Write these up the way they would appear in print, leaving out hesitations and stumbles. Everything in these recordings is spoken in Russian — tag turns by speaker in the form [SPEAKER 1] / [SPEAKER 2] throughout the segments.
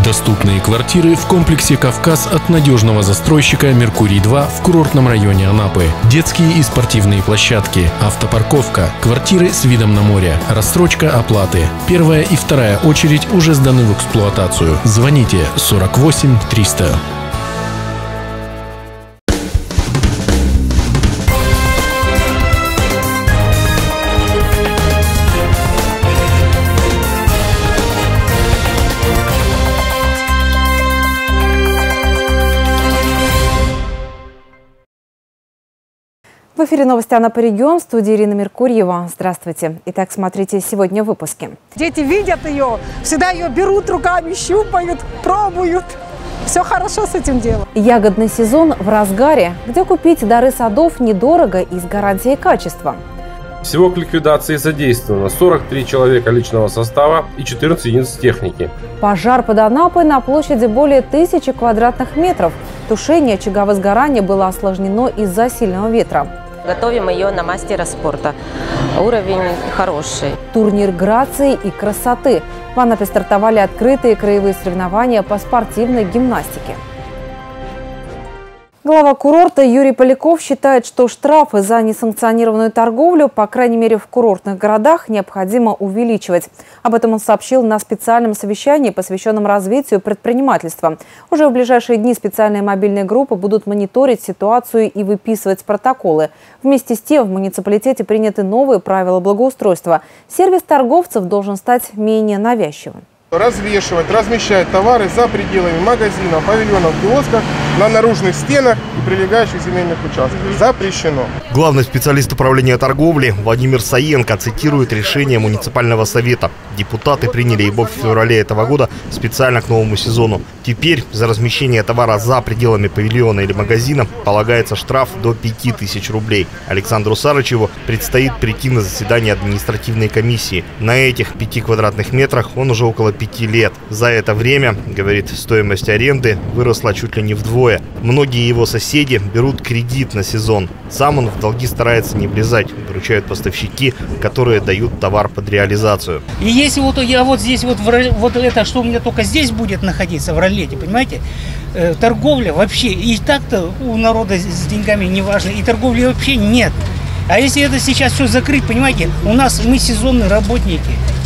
[SPEAKER 1] Доступные квартиры в комплексе «Кавказ» от надежного застройщика «Меркурий-2» в курортном районе Анапы. Детские и спортивные площадки, автопарковка, квартиры с видом на море, рассрочка оплаты. Первая и вторая очередь уже сданы в эксплуатацию. Звоните 48 300.
[SPEAKER 2] В эфире новости Анапа Регион, в студии Ирина Меркурьева. Здравствуйте. Итак, смотрите сегодня в выпуске.
[SPEAKER 3] Дети видят ее, всегда ее берут руками, щупают, пробуют. Все хорошо с этим делом.
[SPEAKER 2] Ягодный сезон в разгаре. Где купить дары садов недорого и с гарантией качества?
[SPEAKER 4] Всего к ликвидации задействовано 43 человека личного состава и 14 единиц техники.
[SPEAKER 2] Пожар под Анапой на площади более 1000 квадратных метров. Тушение очага возгорания было осложнено из-за сильного ветра.
[SPEAKER 5] Готовим ее на мастера спорта. Уровень хороший.
[SPEAKER 2] Турнир грации и красоты. В Анапе стартовали открытые краевые соревнования по спортивной гимнастике. Глава курорта Юрий Поляков считает, что штрафы за несанкционированную торговлю, по крайней мере в курортных городах, необходимо увеличивать. Об этом он сообщил на специальном совещании, посвященном развитию предпринимательства. Уже в ближайшие дни специальные мобильные группы будут мониторить ситуацию и выписывать протоколы. Вместе с тем в муниципалитете приняты новые правила благоустройства. Сервис торговцев должен стать менее навязчивым.
[SPEAKER 6] Развешивать, размещать товары за пределами магазинов, павильонов, киосков, на наружных стенах и прилегающих земельных участках. Запрещено.
[SPEAKER 7] Главный специалист управления торговли Владимир Саенко цитирует решение муниципального совета. Депутаты приняли его в феврале этого года специально к новому сезону. Теперь за размещение товара за пределами павильона или магазина полагается штраф до 5000 рублей. Александру Сарычеву предстоит прийти на заседание административной комиссии. На этих 5 квадратных метрах он уже около 5 лет. За это время, говорит, стоимость аренды выросла чуть ли не вдвое. Многие его соседи берут кредит на сезон. Сам он в долги старается не влезать, выручают поставщики, которые дают товар под реализацию.
[SPEAKER 8] И если вот я вот здесь вот это, что у меня только здесь будет находиться в ролете, понимаете, торговля вообще, и так-то у народа с деньгами не важно, и торговли вообще нет. А если это сейчас все закрыть, понимаете, мы сезонные работники.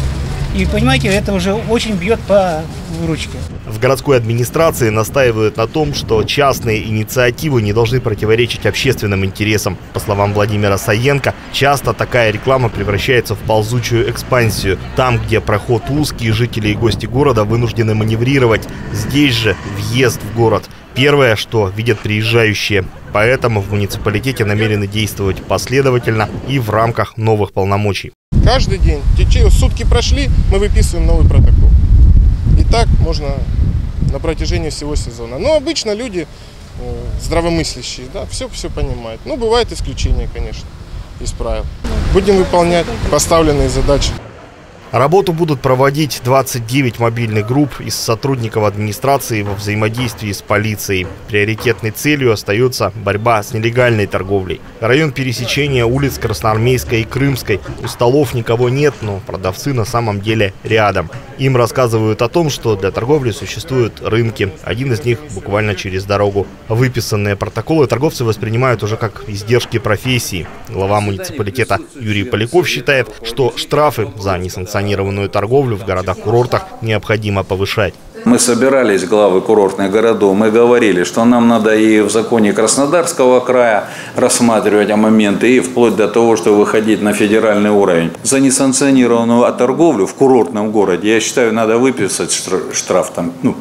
[SPEAKER 8] И, понимаете, это уже очень бьет по выручке.
[SPEAKER 7] В городской администрации настаивают на том, что частные инициативы не должны противоречить общественным интересам. По словам Владимира Саенко, часто такая реклама превращается в ползучую экспансию. Там, где проход узкий, жители и гости города вынуждены маневрировать. Здесь же въезд в город. Первое, что видят приезжающие. Поэтому в муниципалитете намерены действовать последовательно и в рамках новых полномочий.
[SPEAKER 6] Каждый день, сутки прошли, мы выписываем новый протокол. И так можно на протяжении всего сезона. Но обычно люди здравомыслящие, да, все понимают. Но бывают исключения, конечно, из правил. Будем выполнять поставленные задачи.
[SPEAKER 7] Работу будут проводить 29 мобильных групп из сотрудников администрации во взаимодействии с полицией. Приоритетной целью остается борьба с нелегальной торговлей. Район пересечения улиц Красноармейской и Крымской. У столов никого нет, но продавцы на самом деле рядом. Им рассказывают о том, что для торговли существуют рынки. Один из них буквально через дорогу. Выписанные протоколы торговцы воспринимают уже как издержки профессии. Глава муниципалитета Юрий Поляков считает, что штрафы за несанкционированную торговлю в городах-курортах необходимо повышать.
[SPEAKER 9] Мы собирались, главы курортных городов, мы говорили, что нам надо и в законе Краснодарского края рассматривать моменты, и вплоть до того, что выходить на федеральный уровень. За несанкционированную торговлю в курортном городе, я считаю, надо выписать штраф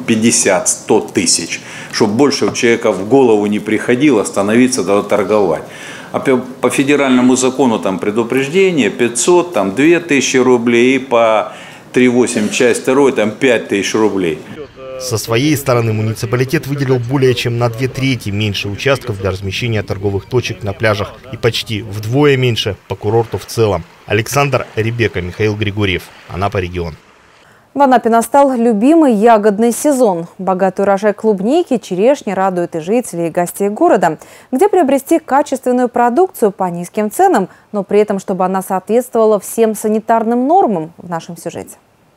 [SPEAKER 9] 50-100 тысяч, чтобы больше у человека в голову не приходило становиться торговать. А по федеральному закону там предупреждение 500, 2000 рублей, и по 3.8 часть 2 там 5000 рублей.
[SPEAKER 7] Со своей стороны муниципалитет выделил более чем на 2/3 меньше участков для размещения торговых точек на пляжах и почти вдвое меньше по курорту в целом. Александр Ребека, Михаил Григорьев, Анапа Регион.
[SPEAKER 2] В Анапе настал любимый ягодный сезон. Богатый урожай клубники, черешни радует и жителей, и гостей города. Где приобрести качественную продукцию по низким ценам, но при этом, чтобы она соответствовала всем санитарным нормам, в нашем сюжете.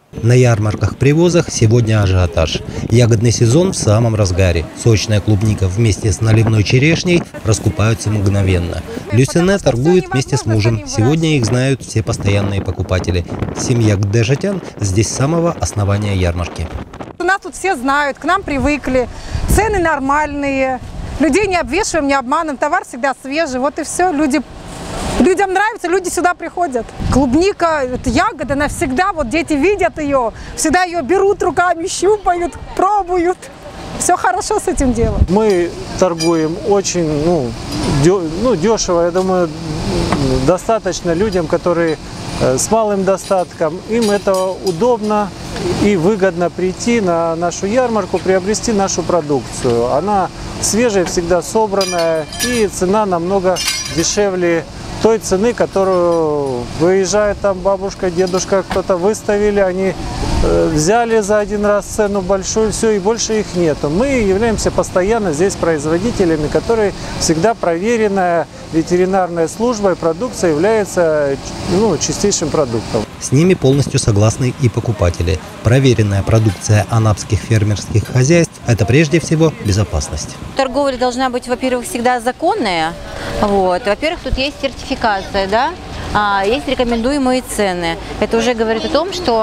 [SPEAKER 10] На ярмарках-привозах сегодня ажиотаж. Ягодный сезон в самом разгаре. Сочная клубника вместе с наливной черешней раскупаются мгновенно. Люсине торгует вместе с мужем. Сегодня их знают все постоянные покупатели. Семья Гдежатян здесь с самого основания ярмарки.
[SPEAKER 3] Нас тут все знают, к нам привыкли, цены нормальные, людей не обвешиваем, не обманываем, товар всегда свежий, вот и все. Людям нравится, люди сюда приходят. Клубника, это ягода навсегда, вот дети видят ее, всегда ее берут руками, щупают, пробуют. Все хорошо с этим делом.
[SPEAKER 11] Мы торгуем очень дешево, я думаю, достаточно людям, которые с малым достатком. Им это удобно и выгодно прийти на нашу ярмарку, приобрести нашу продукцию. Она свежая, всегда собранная, и цена намного дешевле той цены, которую выезжает там бабушка, дедушка, кто-то выставили, они взяли за один раз цену большую, все, и больше их нету. Мы являемся постоянно здесь производителями, которые всегда проверенная ветеринарной службой, продукция является чистейшим продуктом.
[SPEAKER 10] С ними полностью согласны и покупатели. Проверенная продукция анапских фермерских хозяйств – это прежде всего безопасность.
[SPEAKER 12] Торговля должна быть, во-первых, всегда законная. Во-первых, тут есть сертификация, да? Есть рекомендуемые цены. Это уже говорит о том, что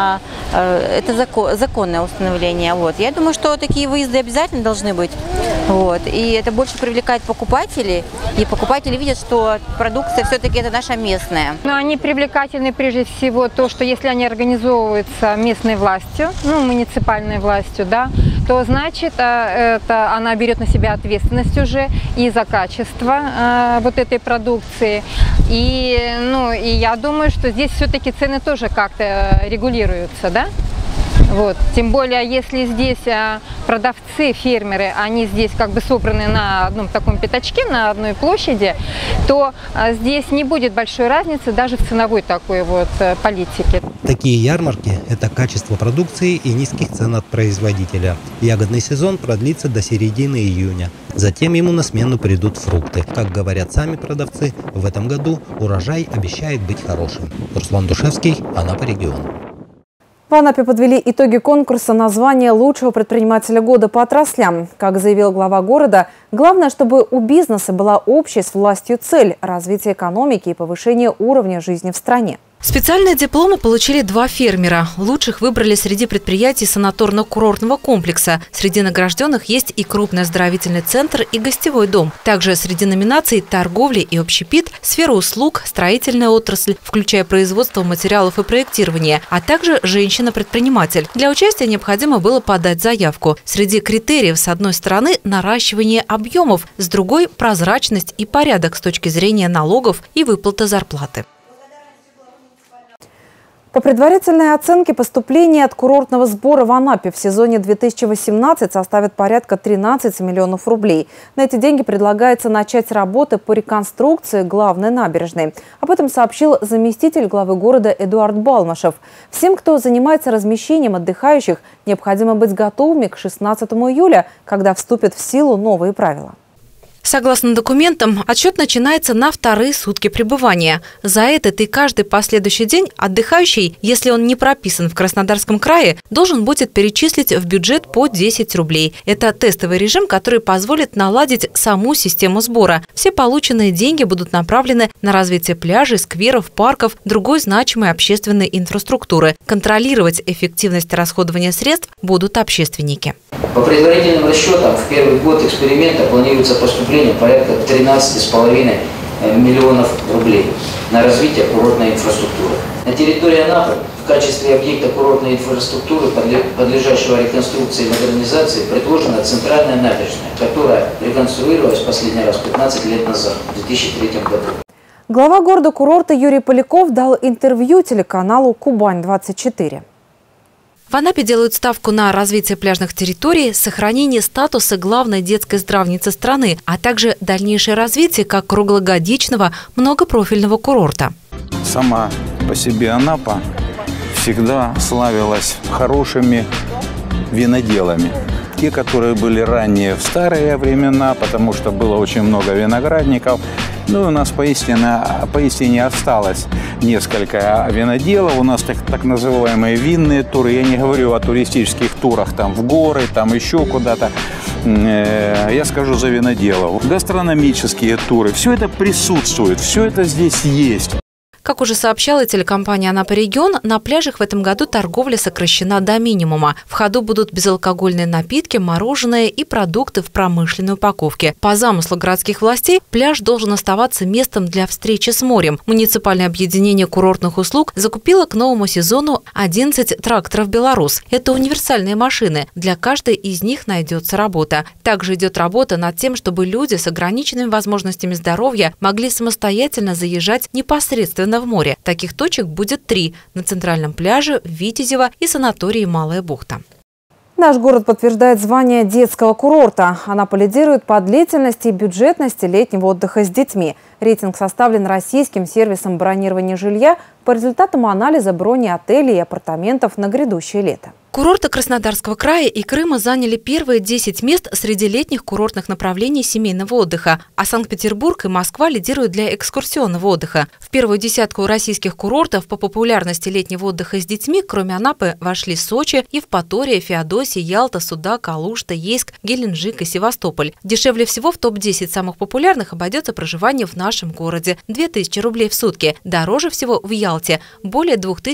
[SPEAKER 12] это законное установление. Я думаю, что такие выезды обязательно должны быть. И это больше привлекает покупателей. И покупатели видят, что продукция все-таки это наша местная.
[SPEAKER 13] Но они привлекательны прежде всего то, что если они организовываются местной властью, муниципальной властью, да, то значит она берет на себя ответственность уже и за качество вот этой продукции. И я думаю, что здесь все-таки цены тоже как-то регулируются, да? Тем более, если здесь продавцы, фермеры, они здесь как бы собраны на одном таком пятачке, на одной площади, то здесь не будет большой разницы даже в ценовой такой политике.
[SPEAKER 10] Такие ярмарки – это качество продукции и низких цен от производителя. Ягодный сезон продлится до середины июня. Затем ему на смену придут фрукты. Как говорят сами продавцы, в этом году урожай обещает быть хорошим. Руслан Душевский, Анапа, регион.
[SPEAKER 2] В Анапе подвели итоги конкурса на звание лучшего предпринимателя года по отраслям. Как заявил глава города, главное, чтобы у бизнеса была общая с властью цель – развитие экономики и повышение уровня жизни в стране.
[SPEAKER 14] Специальные дипломы получили 2 фермера. Лучших выбрали среди предприятий санаторно-курортного комплекса. Среди награжденных есть и крупный оздоровительный центр, и гостевой дом. Также среди номинаций торговли и общепит, сфера услуг, строительная отрасль, включая производство материалов и проектирование, а также женщина-предприниматель. Для участия необходимо было подать заявку. Среди критериев, с одной стороны, наращивание объемов, с другой – прозрачность и порядок с точки зрения налогов и выплаты зарплаты.
[SPEAKER 2] По предварительной оценке, поступления от курортного сбора в Анапе в сезоне 2018 составят порядка 13 миллионов рублей. На эти деньги предлагается начать работы по реконструкции главной набережной. Об этом сообщил заместитель главы города Эдуард Балмашев. Всем, кто занимается размещением отдыхающих, необходимо быть готовыми к 16 июля, когда вступят в силу новые правила.
[SPEAKER 14] Согласно документам, отсчет начинается на 2-е сутки пребывания. За этот и каждый последующий день отдыхающий, если он не прописан в Краснодарском крае, должен будет перечислить в бюджет по 10 рублей. Это тестовый режим, который позволит наладить саму систему сбора. Все полученные деньги будут направлены на развитие пляжей, скверов, парков, другой значимой общественной инфраструктуры. Контролировать эффективность расходования средств будут общественники.
[SPEAKER 15] По предварительным расчетам, в первый год эксперимента планируется поступление порядка 13,5 миллионов рублей на развитие курортной инфраструктуры. На территории Анапы в качестве объекта курортной инфраструктуры, подлежащего реконструкции и модернизации, предложена центральная набережная, которая реконструировалась последний раз 15 лет назад, в 2003 году.
[SPEAKER 2] Глава города-курорта Юрий Поляков дал интервью телеканалу «Кубань-24».
[SPEAKER 14] В Анапе делают ставку на развитие пляжных территорий, сохранение статуса главной детской здравницы страны, а также дальнейшее развитие как круглогодичного многопрофильного курорта.
[SPEAKER 16] Сама по себе Анапа всегда славилась хорошими виноделами. Те, которые были ранее в старые времена, потому что было очень много виноградников, Ну и у нас поистине осталось несколько виноделов. У нас так называемые винные туры. Я не говорю о туристических турах там в горы, там еще куда-то. Я скажу за виноделов. Гастрономические туры. Все это присутствует, все это здесь есть.
[SPEAKER 14] Как уже сообщала телекомпания «Анапа Регион», на пляжах в этом году торговля сокращена до минимума. В ходу будут безалкогольные напитки, мороженое и продукты в промышленной упаковке. По замыслу городских властей, пляж должен оставаться местом для встречи с морем. Муниципальное объединение курортных услуг закупило к новому сезону 11 тракторов «Беларус». Это универсальные машины. Для каждой из них найдется работа. Также идет работа над тем, чтобы люди с ограниченными возможностями здоровья могли самостоятельно заезжать непосредственно в море. Таких точек будет 3 – на центральном пляже, в Витязево и санатории «Малая бухта».
[SPEAKER 2] Наш город подтверждает звание детского курорта. Анапа лидирует по длительности и бюджетности летнего отдыха с детьми. Рейтинг составлен российским сервисом бронирования жилья по результатам анализа брони отелей и апартаментов на грядущее лето.
[SPEAKER 14] Курорты Краснодарского края и Крыма заняли первые 10 мест среди летних курортных направлений семейного отдыха, а Санкт-Петербург и Москва лидируют для экскурсионного отдыха. В первую десятку российских курортов по популярности летнего отдыха с детьми, кроме Анапы, вошли Сочи, Евпатория, Феодосия, Ялта, Судак, Алушта, Ейск, Геленджик и Севастополь. Дешевле всего в топ-10 самых популярных обойдется проживание в нашем городе – 2000 рублей в сутки. Дороже всего в Ялте – более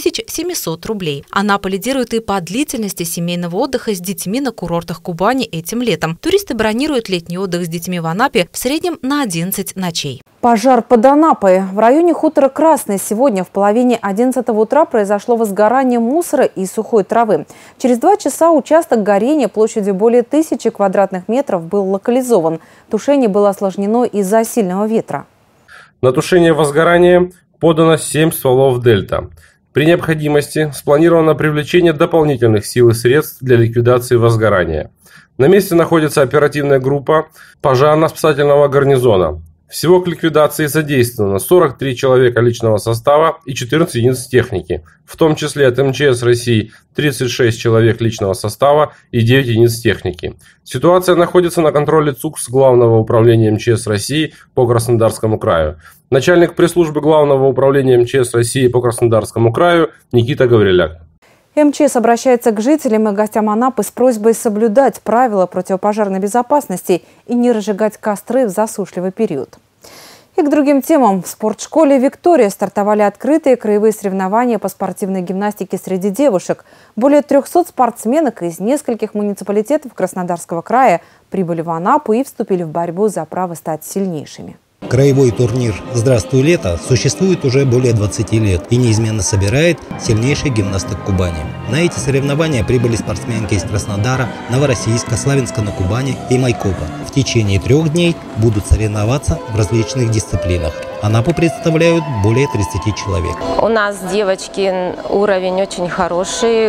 [SPEAKER 14] 2700 рублей. Анапа лидирует и по длительности семейного отдыха с детьми на курортах Кубани этим летом. Туристы бронируют летний отдых с детьми в Анапе в среднем на 11 ночей.
[SPEAKER 2] Пожар под Анапой. В районе хутора Красный сегодня в половине 11 утра произошло возгорание мусора и сухой травы. Через 2 часа участок горения площадью более 1000 квадратных метров был локализован. Тушение было осложнено из-за сильного ветра.
[SPEAKER 4] На тушение возгорания подано 7 стволов «Дельта». При необходимости спланировано привлечение дополнительных сил и средств для ликвидации возгорания. На месте находится оперативная группа пожарно-спасательного гарнизона. Всего к ликвидации задействовано 43 человека личного состава и 14 единиц техники, в том числе от МЧС России 36 человек личного состава и 9 единиц техники. Ситуация находится на контроле ЦУКС Главного управления МЧС России по Краснодарскому краю. Начальник пресс-службы Главного управления МЧС России по Краснодарскому краю Никита Гавриляк.
[SPEAKER 2] МЧС обращается к жителям и гостям Анапы с просьбой соблюдать правила противопожарной безопасности и не разжигать костры в засушливый период. И к другим темам. В спортшколе «Виктория» стартовали открытые краевые соревнования по спортивной гимнастике среди девушек. Более 300 спортсменок из нескольких муниципалитетов Краснодарского края прибыли в Анапу и вступили в борьбу за право стать сильнейшими.
[SPEAKER 10] Краевой турнир «Здравствуй, лето» существует уже более 20 лет и неизменно собирает сильнейших гимнасток Кубани. На эти соревнования прибыли спортсменки из Краснодара, Новороссийска, Славянска-на-Кубани и Майкопа. В течение 3 дней будут соревноваться в различных дисциплинах. Анапу представляют более 30 человек.
[SPEAKER 5] У нас девочки уровень очень хороший.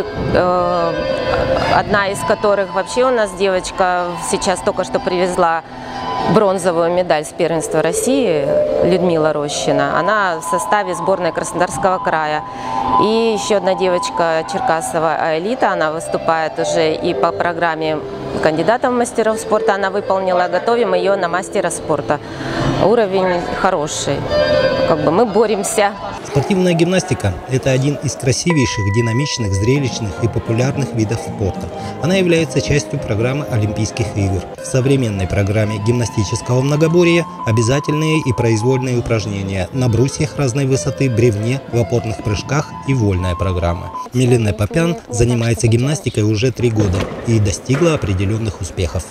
[SPEAKER 5] Одна из которых вообще у нас девочка сейчас только что привезла бронзовую медаль с первенства России, Людмила Рощина. Она в составе сборной Краснодарского края. И еще одна девочка Черкасова Аэлита, она выступает уже и по программе кандидата в мастеров спорта. Она выполнила, готовим ее на мастера спорта. Уровень хороший. Мы боремся.
[SPEAKER 10] Спортивная гимнастика – это один из красивейших, динамичных, зрелищных и популярных видов спорта. Она является частью программы Олимпийских игр. В современной программе гимнастического многоборья обязательные и произвольные упражнения на брусьях разной высоты, бревне, в опорных прыжках и вольная программа. Милена Попян занимается гимнастикой уже 3 года и достигла определенных успехов.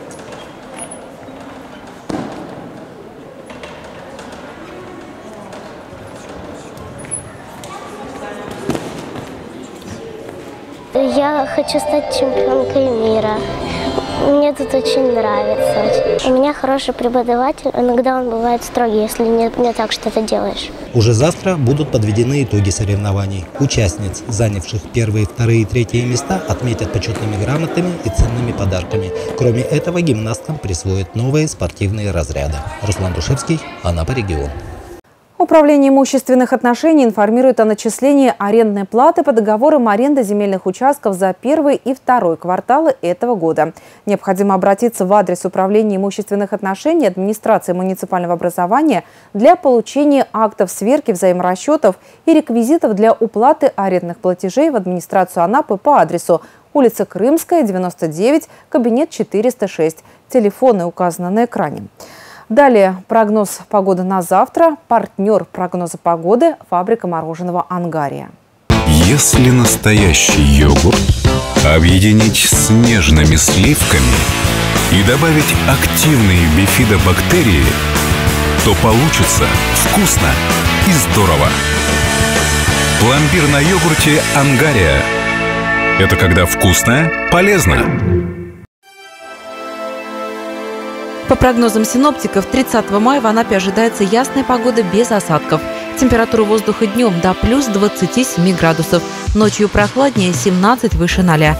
[SPEAKER 17] Я хочу стать чемпионкой мира. Мне тут очень нравится. У меня хороший преподаватель, иногда он бывает строгий, если не так что-то делаешь.
[SPEAKER 10] Уже завтра будут подведены итоги соревнований. Участниц, занявших 1-е, 2-е и 3-е места, отметят почетными грамотами и ценными подарками. Кроме этого, гимнасткам присвоят новые спортивные разряды. Руслан Душевский, Анапа Регион.
[SPEAKER 2] Управление имущественных отношений информирует о начислении арендной платы по договорам аренды земельных участков за первый и второй кварталы этого года. Необходимо обратиться в адрес Управления имущественных отношений администрации муниципального образования для получения актов сверки взаиморасчетов и реквизитов для уплаты арендных платежей в администрацию Анапы по адресу улица Крымская, 99, кабинет 406. Телефоны указаны на экране. Далее прогноз погоды на завтра. Партнер прогноза погоды – фабрика мороженого «Ангария».
[SPEAKER 18] Если настоящий йогурт объединить с нежными сливками и добавить активные бифидобактерии, то получится вкусно и здорово. Пломбир на йогурте «Ангария» – это когда вкусно, полезно.
[SPEAKER 14] По прогнозам синоптиков, 30 мая в Анапе ожидается ясная погода без осадков. Температура воздуха днем до плюс 27 градусов, ночью прохладнее 17 выше 0.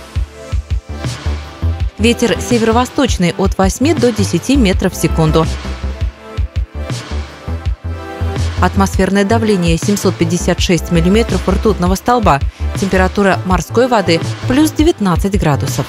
[SPEAKER 14] Ветер северо-восточный от 8 до 10 метров в секунду. Атмосферное давление 756 миллиметров ртутного столба. Температура морской воды плюс 19 градусов.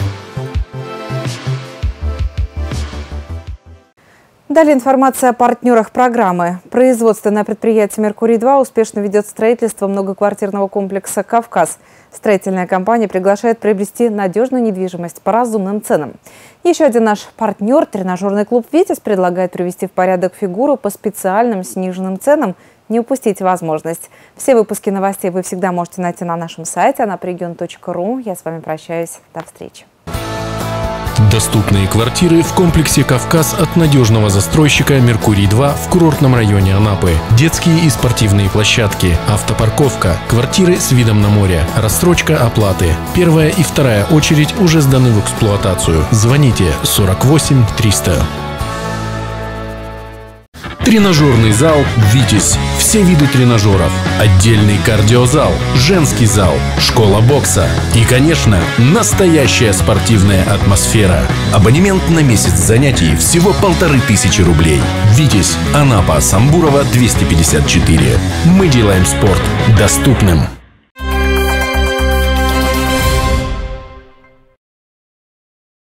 [SPEAKER 2] Далее информация о партнерах программы. Производственное предприятие «Меркурий-2» успешно ведет строительство многоквартирного комплекса «Кавказ». Строительная компания приглашает приобрести надежную недвижимость по разумным ценам. Еще один наш партнер, тренажерный клуб «Витязь», предлагает привести в порядок фигуру по специальным сниженным ценам. Не упустите возможность. Все выпуски новостей вы всегда можете найти на нашем сайте anapregion.ru. Я с вами прощаюсь. До встречи.
[SPEAKER 1] Доступные квартиры в комплексе «Кавказ» от надежного застройщика «Меркурий-2» в курортном районе Анапы. Детские и спортивные площадки, автопарковка, квартиры с видом на море, рассрочка оплаты. Первая и вторая очередь уже сданы в эксплуатацию. Звоните 48 300. Тренажерный зал «Витязь». Все виды тренажеров. Отдельный кардиозал, женский зал, школа бокса. И, конечно, настоящая спортивная атмосфера. Абонемент на месяц занятий всего 1500 рублей. «Витязь», Анапа, Самбурова, 254. Мы делаем спорт доступным.